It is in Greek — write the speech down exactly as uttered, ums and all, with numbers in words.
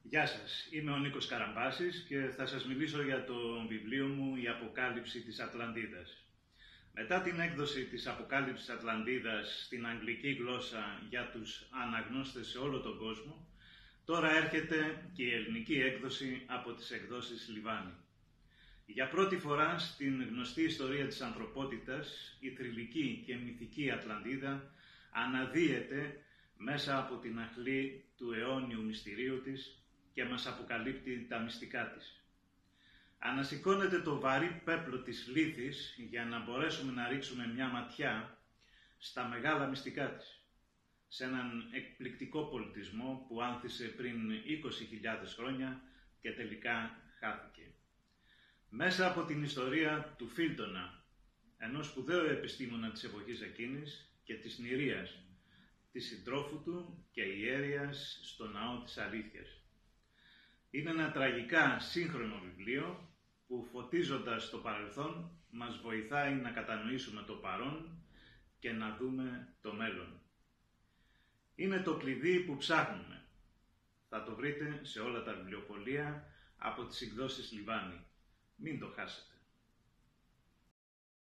Γεια σας, είμαι ο Νίκος Καραμπάσης και θα σας μιλήσω για το βιβλίο μου «Η Αποκάλυψη της Ατλαντίδας». Μετά την έκδοση της Αποκάλυψης Ατλαντίδας στην αγγλική γλώσσα για τους αναγνώστες σε όλο τον κόσμο, τώρα έρχεται και η ελληνική έκδοση από τις εκδόσεις Λιβάνι. Για πρώτη φορά στην γνωστή ιστορία της ανθρωπότητας, η θρυλική και μυθική Ατλαντίδα αναδύεται μέσα από την αχλή του αιώνιου μυστηρίου της και μας αποκαλύπτει τα μυστικά της. Ανασηκώνεται το βαρύ πέπλο της λύθης για να μπορέσουμε να ρίξουμε μια ματιά στα μεγάλα μυστικά της, σε έναν εκπληκτικό πολιτισμό που άνθησε πριν είκοσι χιλιάδες χρόνια και τελικά χάθηκε. Μέσα από την ιστορία του Φίλτονα, ενός σπουδαίου επιστήμονα της εποχής εκείνης και της Νηρίας, της συντρόφου του και ιέρειας στο ναό της αλήθειας. Είναι ένα τραγικά σύγχρονο βιβλίο που, φωτίζοντας το παρελθόν, μας βοηθάει να κατανοήσουμε το παρόν και να δούμε το μέλλον. Είναι το κλειδί που ψάχνουμε. Θα το βρείτε σε όλα τα βιβλιοπωλεία από τις εκδόσεις Λιβάνι. Μην το χάσετε.